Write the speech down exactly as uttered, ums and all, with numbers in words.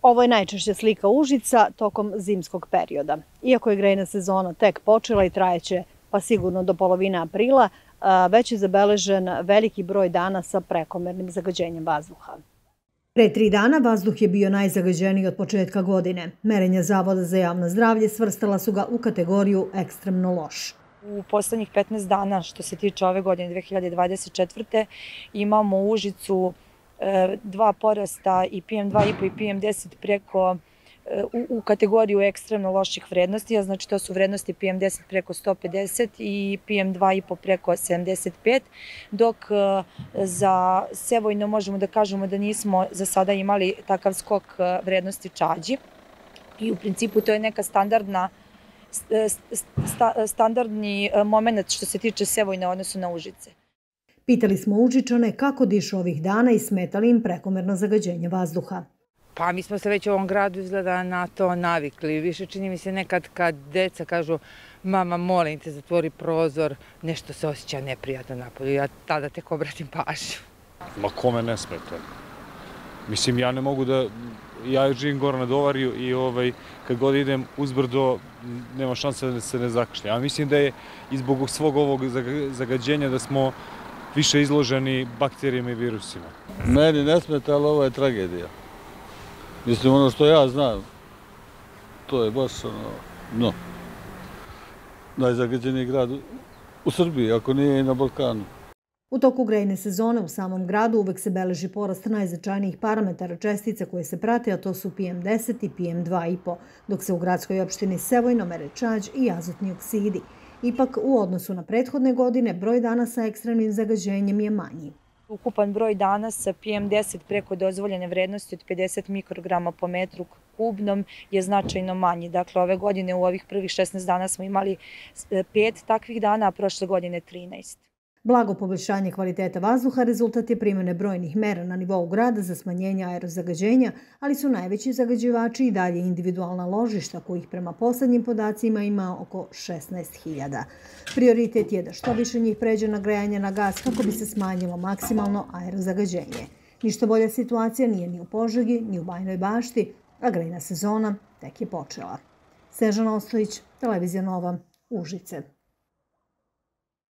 Ovo je najčešća slika Užica tokom zimskog perioda. Iako je grejna sezona tek počela i trajeće pa sigurno do polovine aprila, već je zabeležen veliki broj dana sa prekomernim zagađenjem vazduha. Pre tri dana vazduh je bio najzagađeniji od početka godine. Merenja Zavoda za javno zdravlje svrstala su ga u kategoriju ekstremno loš. U poslednjih petnaest dana, što se tiče ove godine dve hiljade dvadeset četvrte. imamo u Užicu dva porasta i P M dva i po i P M deset preko u, u kategoriju ekstremno loših vrednosti, a znači to su vrednosti P M deset preko sto pedeset i P M dva i po preko sedamdeset pet, dok za Sevojno možemo da kažemo da nismo za sada imali takav skok vrednosti čađi i u principu to je neka standardna standardni moment što se tiče Sevojna u odnosu na Užice. Pitali smo Užičane kako dišu ovih dana i smeta li im prekomerno zagađenje vazduha. Pa mi smo se već u ovom gradu izgleda na to navikli. Više čini mi se nekad kad deca kažu mama molim te zatvori prozor, nešto se osjeća neprijatno napolju. Ja tada tek obratim pažnju. Ma kome ne smeta. Mislim ja ne mogu da, ja živim gore na Dovariju i ovaj, kad god idem uzbrdo nema šanse da se ne zakašlje. Ja mislim da je i zbog svog ovog zagađenja da smo više izloženi bakterijama i virusima. Meni ne smeta, ali ovo je tragedija. Mislim, ono što ja znam, to je baš ono, no, najzagađeniji grad u Srbiji, ako nije i na Balkanu. U toku grejne sezone u samom gradu uvek se beleži porast najznačajnijih parametara čestica koje se prate, a to su P M deset i P M dva i po, dok se u gradskoj opštini Sevojno mere čađ i azotni oksidi. Ipak, u odnosu na prethodne godine, broj dana sa ekstremnim zagađenjem je manji. Ukupan broj dana sa P M deset preko dozvoljene vrednosti od pedeset mikrograma po metru kubnom je značajno manji. Dakle, ove godine u ovih prvih šesnaest dana smo imali pet takvih dana, a prošle godine trinaest. Blago poboljšanje kvaliteta vazduha rezultat je primene brojnih mera na nivou grada za smanjenje aerozagađenja, ali su najveći zagađivači i dalje individualna ložišta, kojih prema poslednjim podacima ima oko šesnaest hiljada. Prioritet je da što više njih pređe na grejanje na gas kako bi se smanjilo maksimalno aerozagađenje. Ništa bolja situacija nije ni u Požegi, ni u Bajinoj Bašti, a grejna sezona tek je počela. Snežana Ostojić, Televizija Nova, Užice.